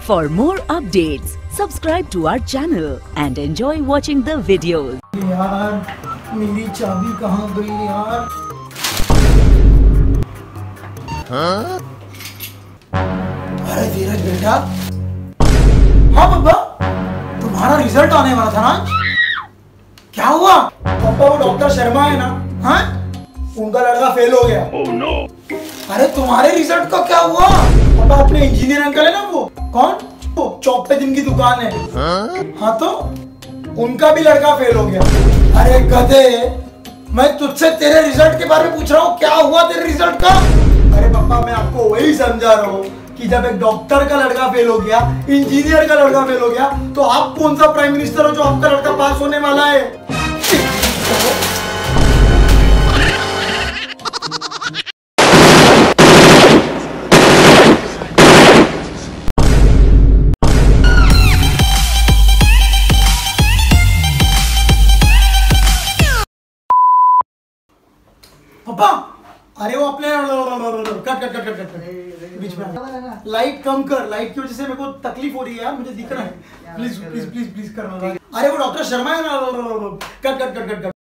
For more updates, subscribe to our channel and enjoy watching the videos. यार मेरी चाबी कहाँ गई यार? हाँ? अरे धीरज बेटा, हाँ पापा, तुम्हारा रिजल्ट आने वाला था ना? क्या हुआ? पापा वो डॉक्टर शर्मा है ना? हाँ? उनका लड़का फेल हो गया। Oh no! अरे तुम्हारे रिजल्ट का क्या हुआ? पापा अपने इंजीनियर अंकल है ना वो? कौन? वो चौक पे जिनकी दुकान है। हाँ तो उनका भी लड़का फेल हो गया। अरे गधे, मैं तुझसे तेरे रिजल्ट के बारे में पूछ रहा हूँ, क्या हुआ तेरे रिजल्ट का? अरे पापा मैं आपको वही समझा रहा हूँ कि जब एक डॉक्टर का लड़का फेल हो गया, इंजीनियर का लड़का फेल हो गया, तो आप कौन सा प्राइम मिनिस्टर हो जो आपका लड़का पास होने वाला है? पापा, अरे वो अपने cut cut cut cut cut बीच में लाइट कम कर, लाइट की वजह से मेरे को तकलीफ हो रही है यार, मुझे दिख रहा है। प्लीज प्लीज प्लीज प्लीज करना। अरे वो डॉक्टर शर्मा है ना, cut cut cut cut cut.